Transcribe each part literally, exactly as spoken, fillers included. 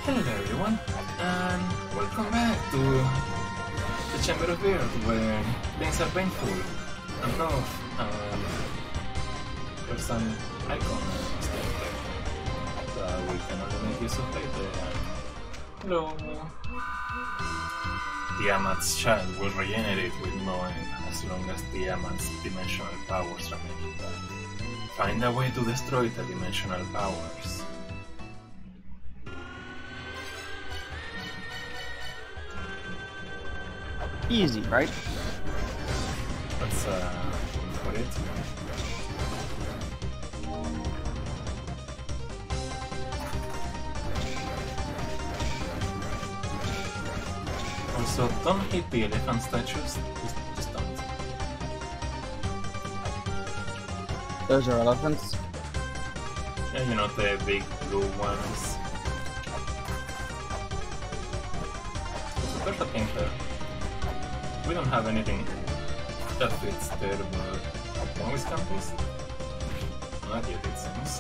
Hello everyone, and welcome back to the Chamber of Earth, where things are painful and rough, and there's some icon stuff there that we can only make use of later. Hello! Tiamat's child will regenerate with Noel as long as Tiamat's dimensional powers remain intact. Find a way to destroy the dimensional powers. Easy, right? Let's uh, put it. Also, don't hit the elephant statues. Just, just don't. Those are elephants? Yeah, you know, the big blue ones. So there's a thing there. We don't have anything that fits there, but can we scan this? Not yet, it seems.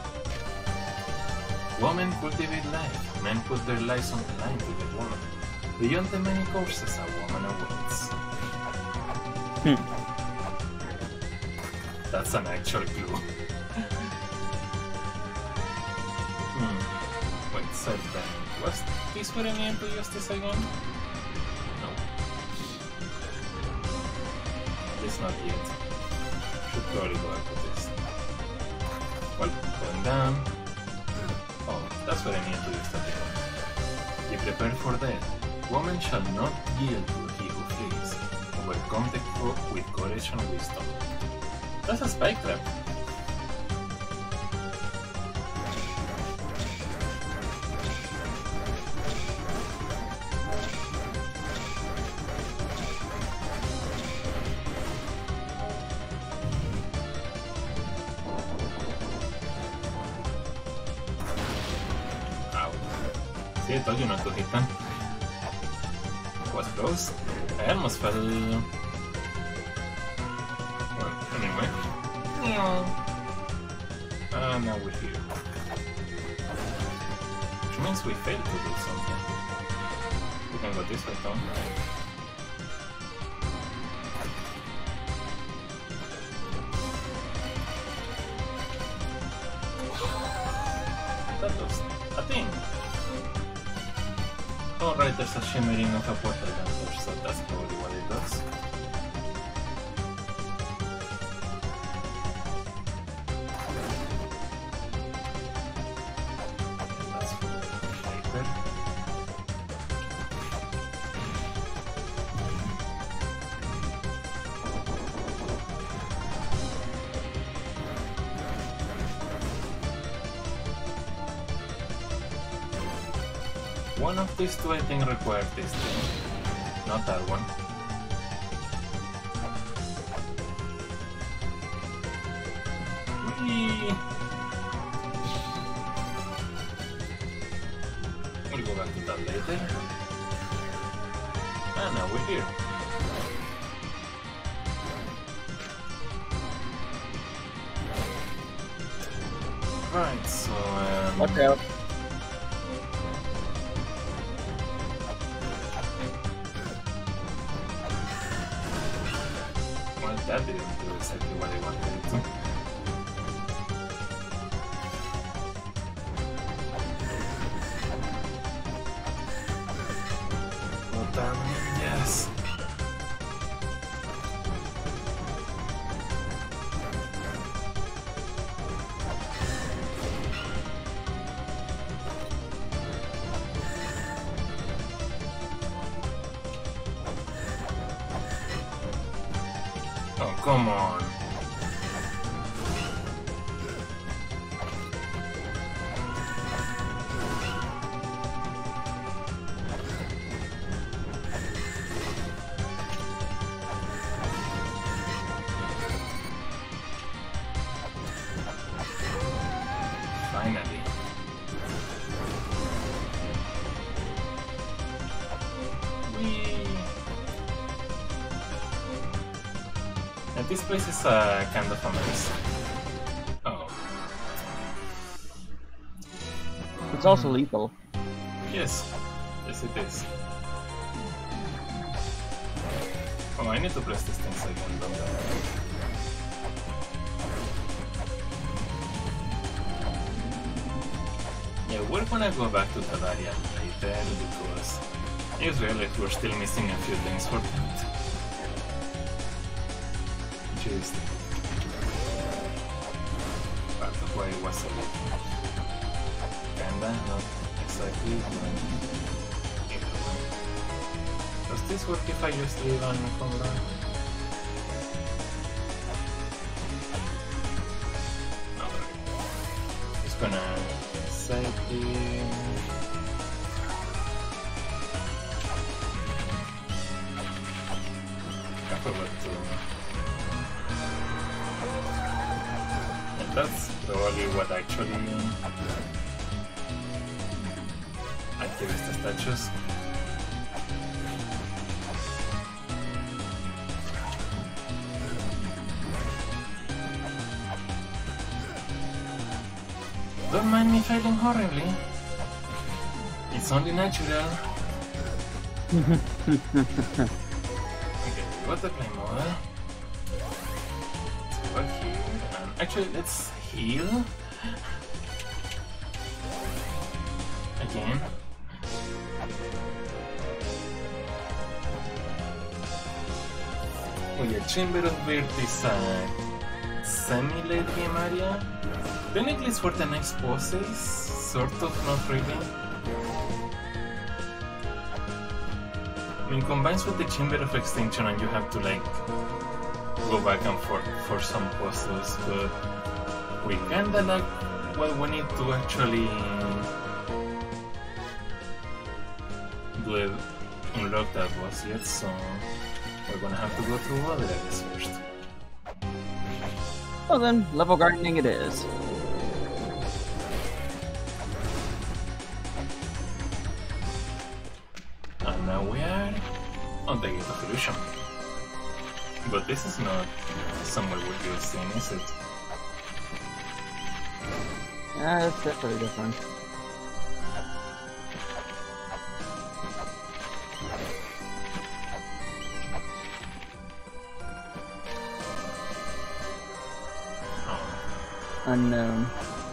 Women cultivate life. Men put their lives on the line to get woman. Beyond the many courses a woman awaits. Hmm. That's an actual clue. hmm. Wait, so then, was this where I need to use this again? It's not yet. Should probably go after this. Well, going down. Oh, that's what I need to use that thing. Be prepared for death. Woman shall not yield to he who flees. Overcome the foe with courage and wisdom. That's a spike trap. I told you not to hit them. Was close. I almost fell. Well, anyway. Uh, now we're here. Which means we failed to do something. We can go this way, Tom. That was a thing. Oh right, there's a shimmering of a portal dancer, so that's probably what it does. That's shaper. One of these two I think requires this thing, not that one. Whee! We'll go back to that later. Ah, now we're here. Right, so um... Watch out. That didn't do exactly what I wanted it to. Oh damn it, yes! Oh, come on. Finally. Whee! And this place is uh, kind of a mess. Oh. It's also lethal. Yes. Yes, it is. Oh, I need to press these things again, don't I? Yeah, we're gonna go back to Tadarian later because I just realized we're still missing a few things for that. Which is part of why it was selected. Kinda, not exactly. Does this work if I just leave on Conga? No, just gonna save the... I forgot to... And that's probably what actually activates the statues. Don't mind me failing horribly. It's only natural. Okay, what the play mode? Let's go back here. And actually, let's heal. Again. Oh yeah, Chamber of Birth is a semi-late game area. Technically it's for the next bosses, sort of, not really. I mean, combines with the Chamber of Extinction and you have to like go back and forth for some puzzles, but we kinda like, well, we need to actually do it, unlock that boss yet, so we're gonna have to go through other areas first. Well then, level grinding it is. And now we are on the Gate of Illusion. But this is not somewhere where you've seen, is it? Yeah, it's definitely different. Unknown.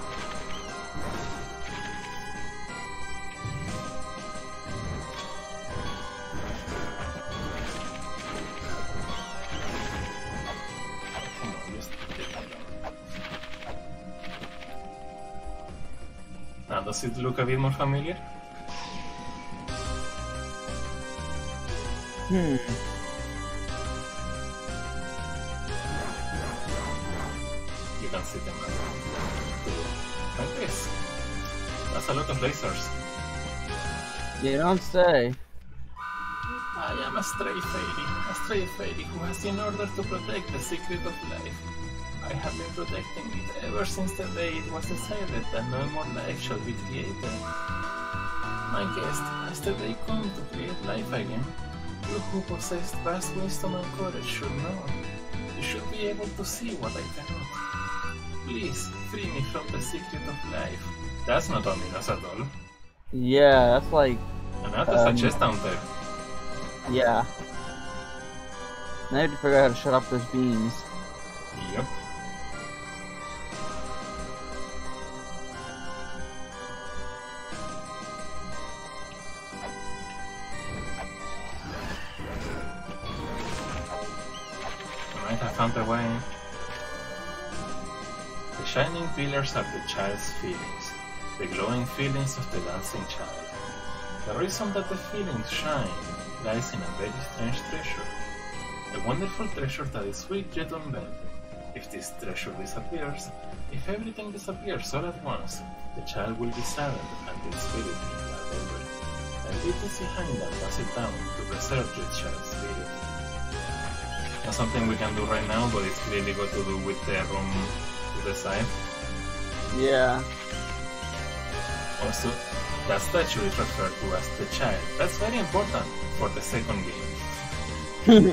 Now, does it look a bit more familiar? Hmm. You can see them like this. That's a lot of lasers. You don't say. I am a stray fairy, a stray fairy who has in order to protect the secret of life. I have been protecting it ever since the day it was decided that no more life shall be created. My guest, has the day come to create life again? You who possessed vast wisdom and courage should know. You should be able to see what I cannot. Please, free me from the secret of life. That's not ominous at all. Yeah, that's like... And now there's Um, a chest down there. yeah. Now I have to figure out how to shut off those beams. Yep. Alright, I found a way. The shining pillars are the child's feelings, the glowing feelings of the dancing child. The reason that the feelings shine lies in a very strange treasure. A wonderful treasure that is sweet yet unbending. If this treasure disappears, if everything disappears all at once, the child will be saddened and its spirit will glad over it. And it is behind and pass it down to preserve the child's spirit. That's something we can do right now, but it's clearly got to do with the room to the side. Yeah. Also, that statue is referred to as the child. That's very important for the second game.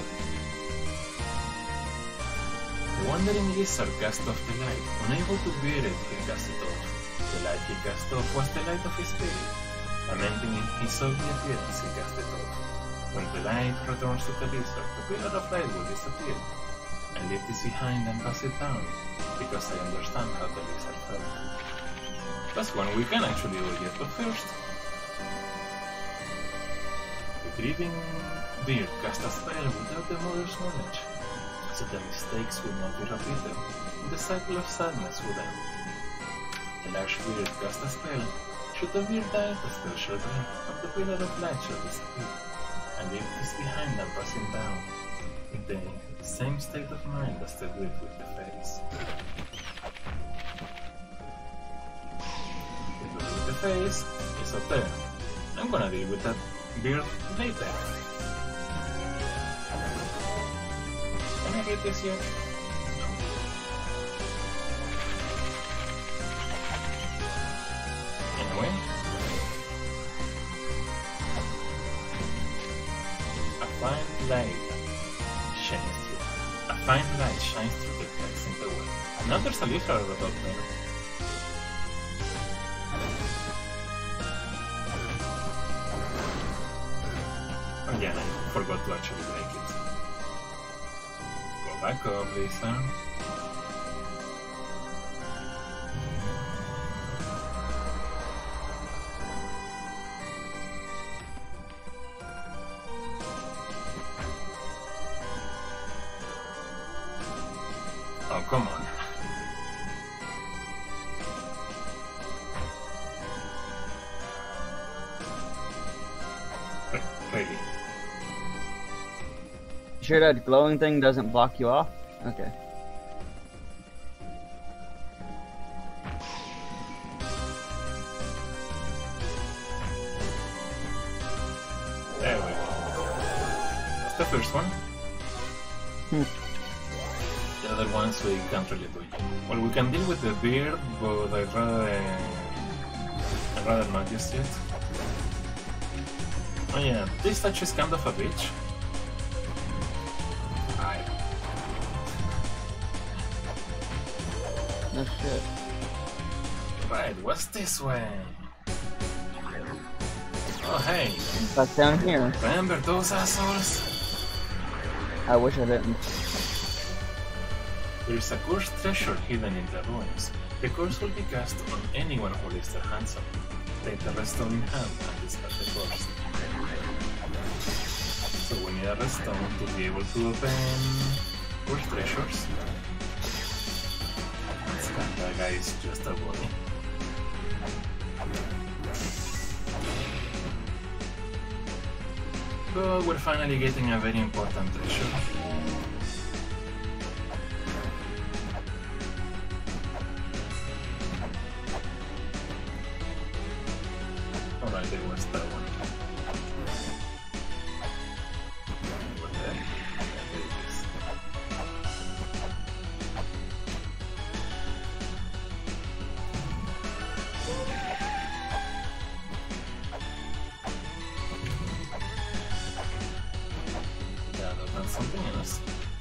The wandering lizard cast off the light. Unable to bear it, he cast it off. The light he cast off was the light of his spirit. Lamenting in He saw the appearance he cast it off. When the light returns to the lizard, the pillar of light will disappear. I leave this behind and pass it down, because I understand how the lizard felt. That's one we can actually do yet, but first... The grieving beard cast a spell without the mother's knowledge, so the mistakes will not be repeated, and the cycle of sadness would end. The large beard cast a spell. Should the beard die, the spell shall die, and the pillar of light shall disappear. And leave this behind and pass him down, in the same state of mind as the weird with the fairies. The dude with the face is up there. I'm gonna deal with that beard later. Can I get this yet? No. Anyway. A fine light shines through. A fine light shines through the cracks in the wall. Now there's a lizard up there. Again, I forgot to actually break it. Go back up, lizard. Oh, come on. Really? Sure that glowing thing doesn't block you off? Okay. There we go. That's the first one. Hmm. The other ones we can't really do. Well, we can deal with the beard, but I'd rather... I'd rather not just yet. Oh yeah, this touch is kind of a bitch. I... No shit. Right, what's this way? Oh hey! That's down here. Remember those assholes? I wish I didn't. There is a cursed treasure hidden in the ruins. The curse will be cast on anyone who lifts their hands up. Take the redstone in hand and discard the curse. So we need a redstone to be able to open cursed treasures. This kind of guy is just a bunny. But we're finally getting a very important treasure. Alright, there was that one. Over there. And there it is. Yeah, that's something else.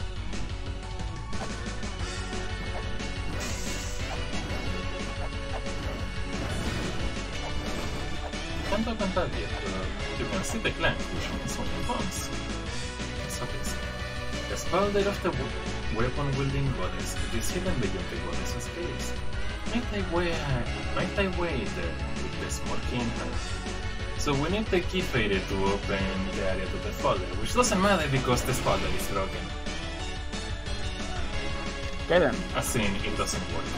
Can't open that yet, but you can see the clank, which means when it comes. It's obvious. The spell of the weapon-wielding goddess is hidden beyond the goddess's gaze. Might I wait, might I wait uh, with the small key in hand? So we need the key fader to open the area to the folder, which doesn't matter because this folder is broken. Get him. As in, it doesn't work.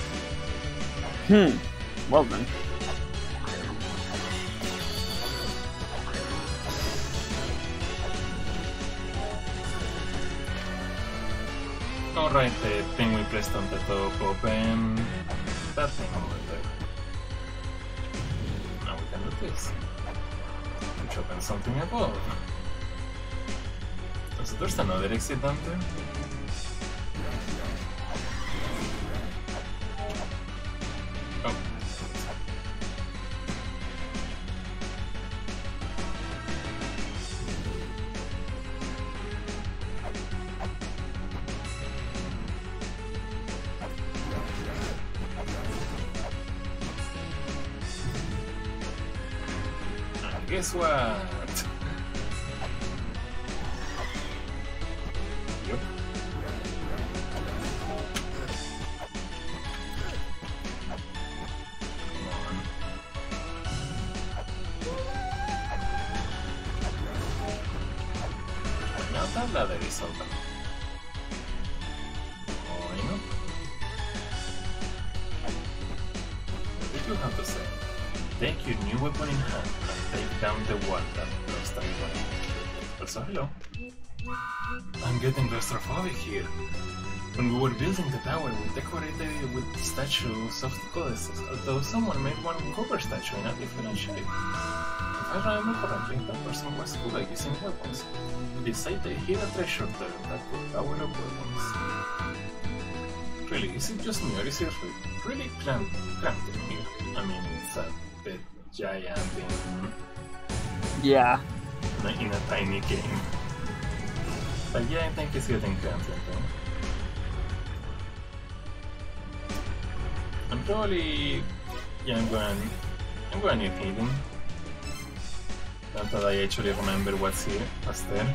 Hmm. Well then. Alright, the thing we pressed on the top, open that thing over there. Now we can do this. Which opens something above. So there's another exit down there. Oh. guess what? Yep. La de risolta. Why not? What did you have to say? Take your new weapon in hand and take down the one that blocks the weapon. Also, hello. I'm getting claustrophobic here. When we were building the tower, we decorated it with statues of goddesses, although someone made one cover statue in a different shape. If I remember correctly, that person was good at using weapons. They say they hid a treasure there that could tower of weapons. Really, is it just me or is it really cramped, cramped in here? I mean, it's a bit giant in, Yeah. in a tiny game. But yeah, I think it's getting cramped in there. I'm probably... yeah, I'm going... I'm going to need healing. Not that I actually remember what's here, what's there.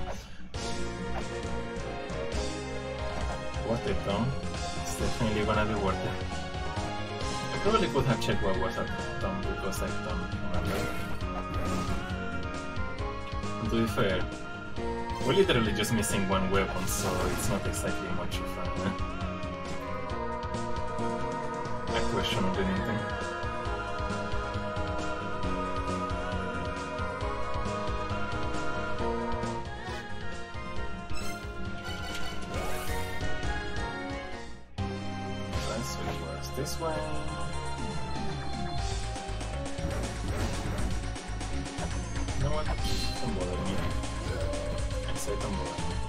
Worth it though. It's definitely gonna be worth it. I probably could have checked what was at the town because I don't remember. And to be fair, we're literally just missing one weapon, so it's not exactly much of a, a question of anything. This way. You know what? Don't bother me. I say don't bother me.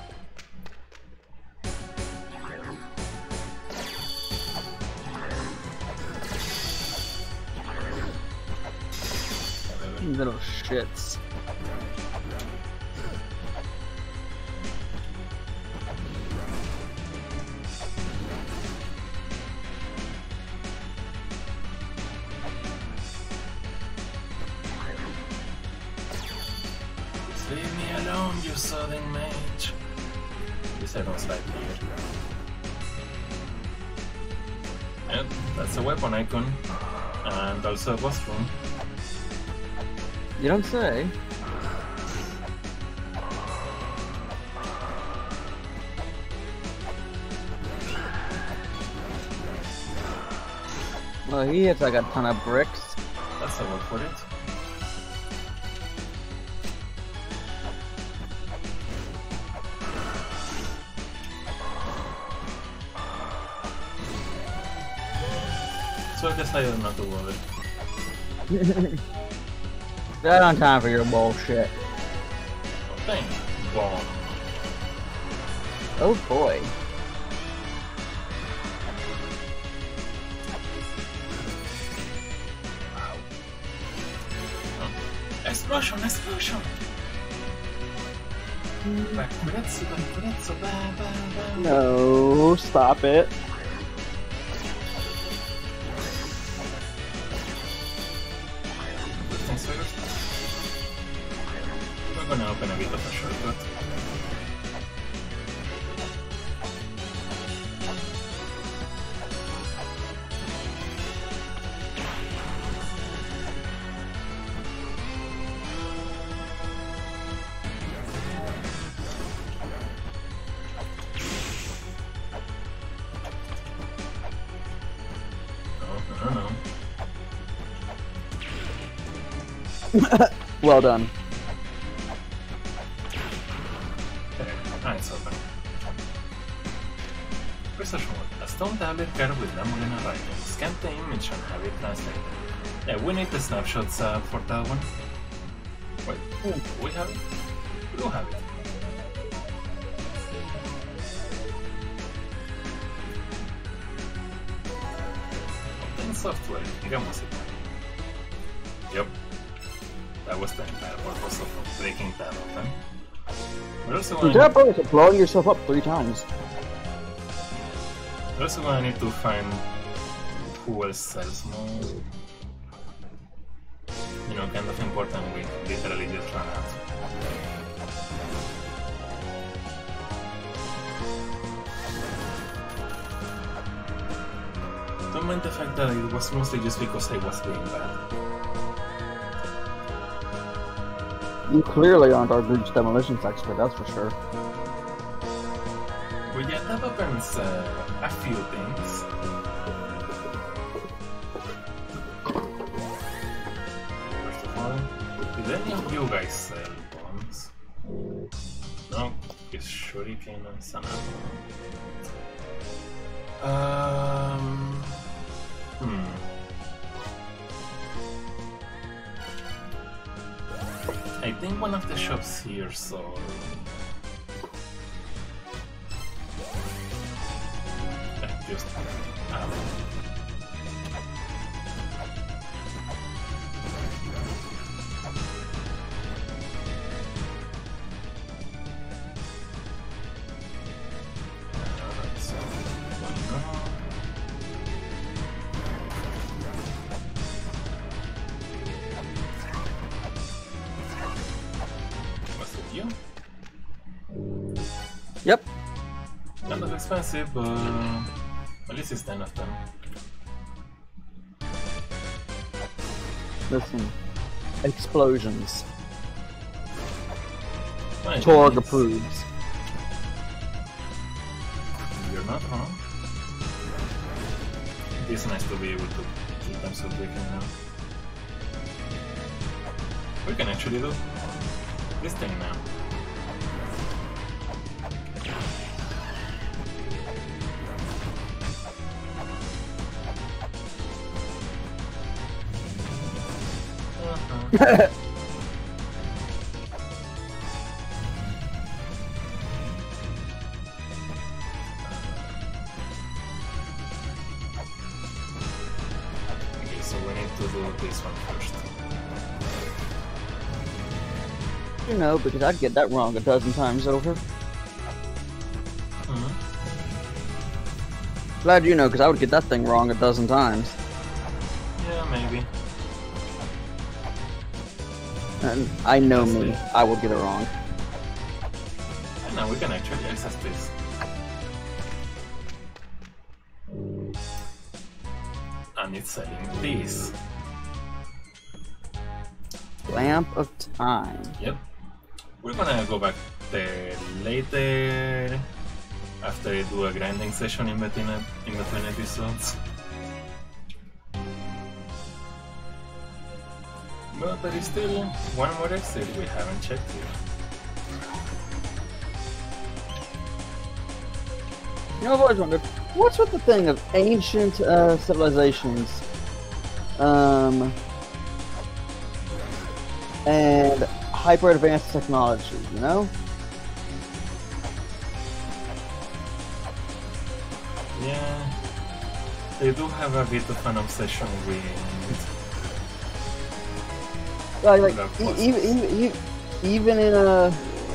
Little shits. Leave me alone, you southern mage. This I don't slide here. And that's a weapon icon. And also a boss room. You don't say. Well, he hits like a ton of bricks. That's a word for it. So I decided not to bother. That on time for your bullshit. Bang. Bomb. Oh boy. Wow. Oh. Explosion! Explosion! Bakuretsu, bakuretsu, ba ba ba. No, stop it. We're gonna open a bit of a shortcut. No, no, no. Well done. Ah, it's open. Research mode. A stone tablet carved with Lamborghini writing. Scan the image and have it translated. Yeah, we need the snapshots uh, for that one. Wait, ooh, we have it? We do have it. Obtain software, digamos it. Yep. That was the entire purpose of breaking that open. We're also You going did that purpose of blowing yourself up three times. we're also gonna need to find who else sells more. you know, kind of important, we literally just ran out. Don't mind the fact that it was mostly just because I was being bad. You clearly aren't our group's demolitions expert, that's for sure. Well, yeah, that opens uh, a few things. First of all, did any of you guys sell bombs? No, it's shuriken and sanabo. Um... Hmm... I think one of the shops here sold... just ammo. That's Was it you? Yep. Kind of expensive, but at least it's ten of them. Listen. Explosions. Fine, Torg it's- approves. You're not wrong. It's nice to be able to keep them so quick now. We can actually do this thing now. Uh-huh. Okay, so we need to do this one first. You know, because I'd get that wrong a dozen times over. Mm-hmm. Glad you know, because I would get that thing wrong a dozen times. Yeah, maybe. And I know That's me, it. I will get it wrong. And now we can actually access this. And it's selling this. Lamp of Time. Yep. We're gonna go back there later after I do a grinding session in between, in between episodes. But there is still one more exit we haven't checked here. You know, I've always wondered, what's with the thing of ancient uh, civilizations, um, and hyper advanced technology, you know? Yeah, they do have a bit of an obsession with Like, like That e was- even, even, e- even in a...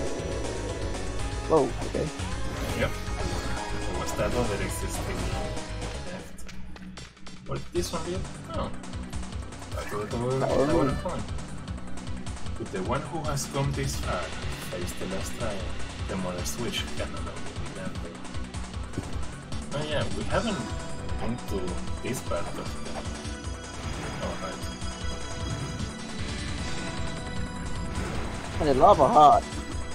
Whoa, okay. Yep. There was that other existing left. What did this one do? Oh. I thought that was Tower that was Moon. fun. With the one who has come this far, faced the last time, the mother switch cannot be landed. Oh yeah, we haven't been to this part of the... Alright. And it's lava hot.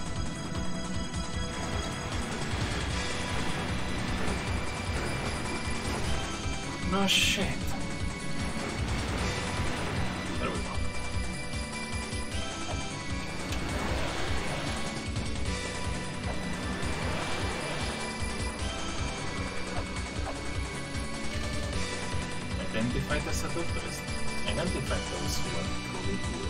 No shit. There we go. Identify the seductress. Identify those who are truly pure.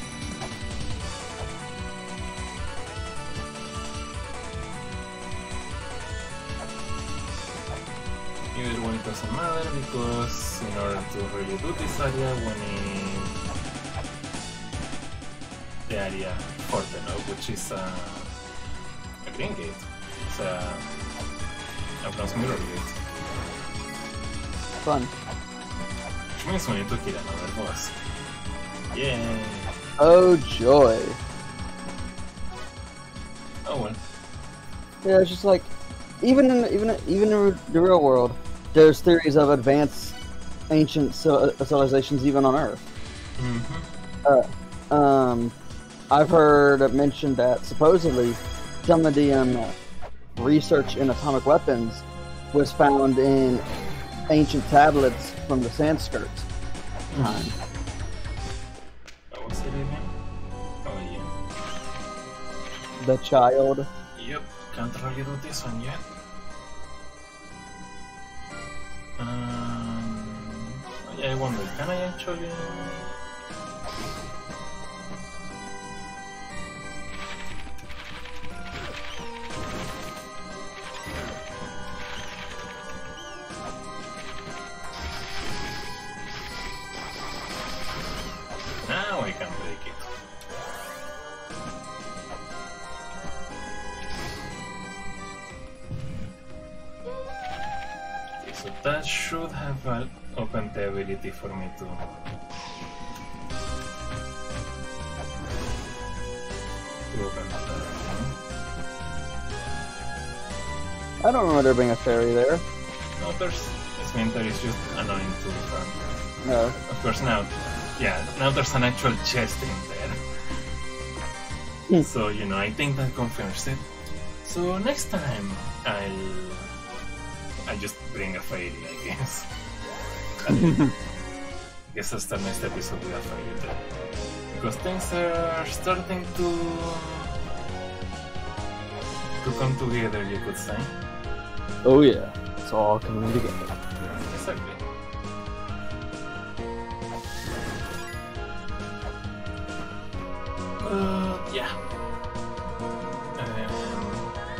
Either one, it doesn't matter because in order to really do this area we need the area Forte, no? Which is uh, a green gate. It's a, a bronze mirror gate. Fun. Which means we need to kill another boss. Yay! Oh joy. Oh well. Yeah, it's just like, even in even even in the real world, there's theories of advanced ancient civilizations even on Earth. Mm-hmm. Uh, um, I've heard it mentioned that supposedly some of the um, research in atomic weapons was found in ancient tablets from the Sanskrit time. What was it again? Oh yeah. The child. Yep, can't really do this one yet. Um, oh yeah, I wonder, can I actually... Now I can break it. Okay, so that should have uh, opened the ability for me to... to open that one. I don't remember there being a fairy there. No, there's... This winter is just annoying to find. No. Of course now, yeah, now there's an actual chest in there. Hmm. So, you know, I think that confirms it. So next time, I'll... I'll just bring a fairy, I guess. I guess that's the next episode with a fairy there. Because things are starting to... to come together, you could say. Oh yeah, it's all coming together. Exactly. Uh, yeah. Um,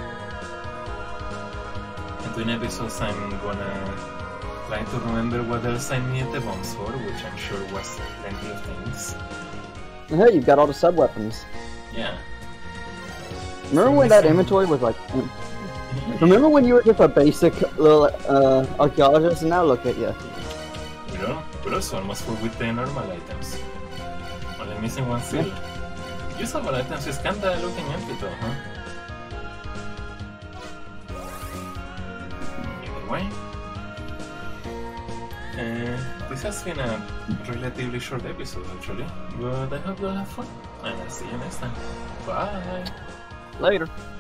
between episodes, I'm gonna try to remember what else I needed the bombs for, which I'm sure was plenty of things. And hey, you've got all the sub weapons. Yeah. Remember when that inventory was like? Remember when you were just a basic little uh, archaeologist, and now look at you. Bro, we're also almost full with the normal items. Only missing one seal. Usable items is kinda looking empty though, huh? Either way. Uh, this has been a relatively short episode actually, but I hope you'll have fun, and I'll see you next time. Bye! Later.